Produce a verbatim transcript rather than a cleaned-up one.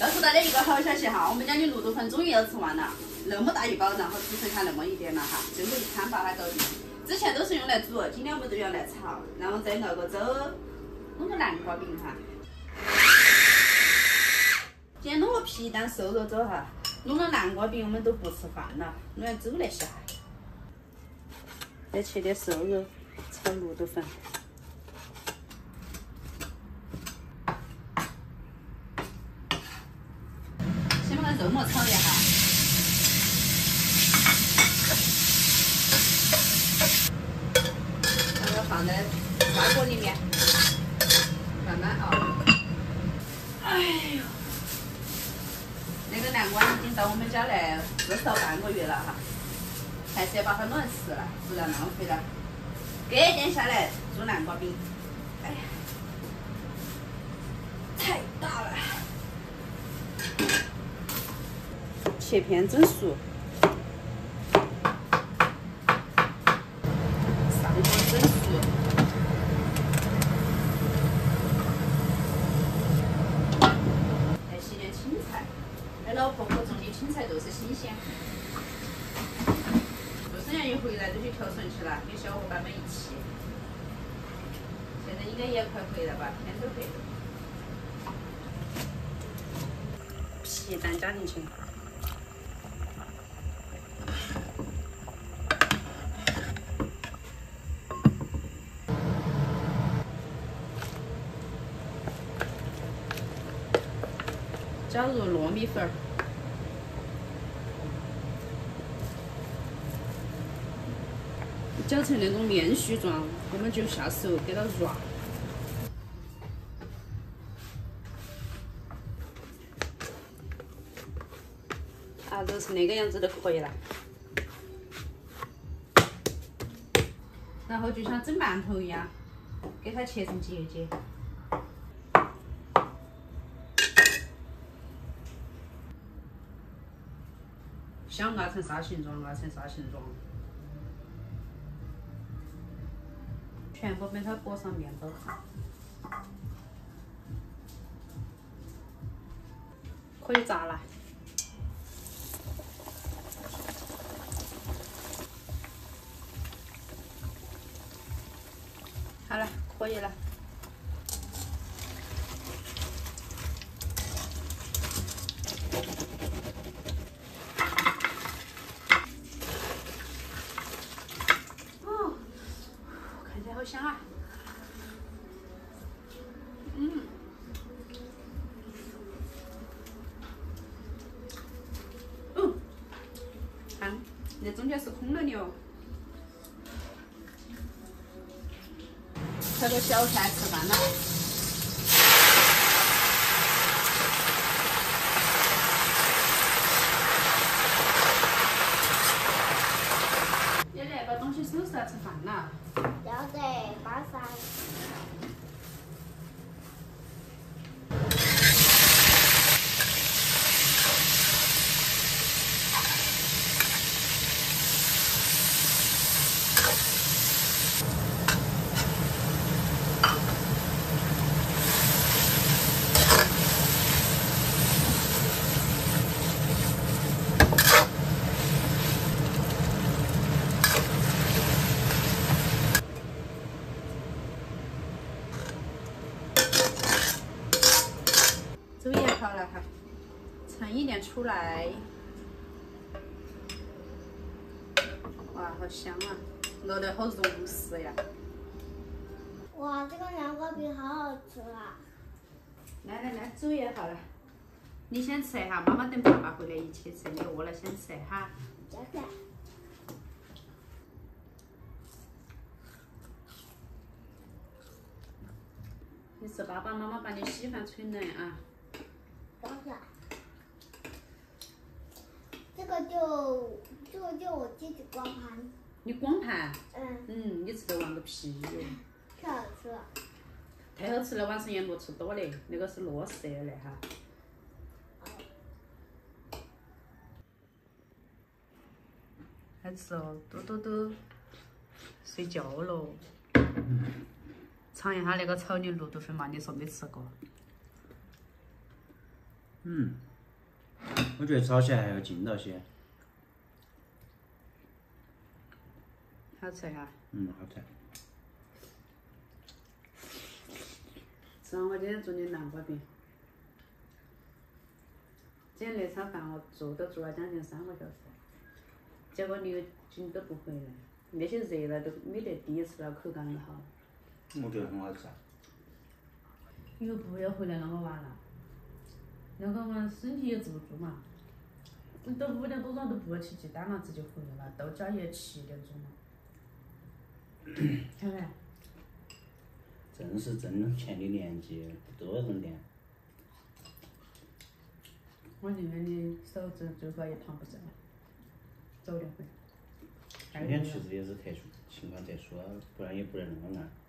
告诉大家一个好消息哈，我们家的卤豆粉终于要吃完了，那么大一包，然后只剩下那么一点了哈，最后一餐把它搞定。之前都是用来煮，今天我们都用来炒，然后再熬个粥，弄个南瓜饼哈。今天弄个皮蛋瘦肉粥哈，弄了南瓜饼我们都不吃饭了，弄点粥来下。再切点瘦肉，炒卤豆粉。先把肉末炒一下。 放在砂锅里面，慢慢熬。哎呦，那个南瓜已经到我们家来至少半个月了哈，还是要把它弄来吃了，不然浪费了。隔天下来做南瓜饼，哎呀，太大了，切片整熟。 整熟，再洗点青菜。俺老婆婆种的青菜都是新鲜。陆生阳一回来就去跳绳去了，跟小伙伴们一起。现在应该也快回来吧，天都黑了。皮蛋加进去。 加入糯米粉儿，搅成那种面絮状，我们就下手给它软。啊，揉成那个样子就可以了。然后就像蒸馒头一样，给它切成节节。 想压成啥形状，压成啥形状，全部被它裹上面包糠，可以炸了。好了，可以了。 好香啊！嗯，哦，看，那中间是空了的哦。吃个小菜吃饭了。爷爷，把东西收拾了，吃饭了。 要得，马上。 粥也好了哈，盛一点出来。哇，好香啊，熬得好容实呀！ 哇，这个南瓜饼好好吃啊！ 来来来，粥也好了，你先吃哈，妈妈等爸爸回来一起吃，你饿了先吃哈。 这个。 你吃爸爸妈妈把你稀饭吹冷啊！ 等下，这个就这个就我自己光盘。 你光盘？ 嗯。 嗯，你吃得完个屁哟！ 太好吃了。 太好吃了，晚上盐多吃多嘞，那个是落色的哈。还吃哦，多多都睡觉了。尝一下那个炒的卤豆粉嘛，你说没吃过？ 嗯，我觉得炒起来还要劲道些。 好吃哈。 嗯，好吃。 吃完我今天做的南瓜饼。今天那场饭我做都做了将近三个小时，结果刘军都不回来，那些热了都没得第一次了口感好。 我觉得很好吃。 又不要回来那么晚了，那个嘛身体也坐不住嘛。你都五点多钟都不去接单了，直接回来了，到家也七点钟了。看没？ 正是挣钱的年纪，不多人练。 我宁愿你手指最后一趟不挣了，早点回来。 今天其实也是特殊情况特殊，不然也不能那么按。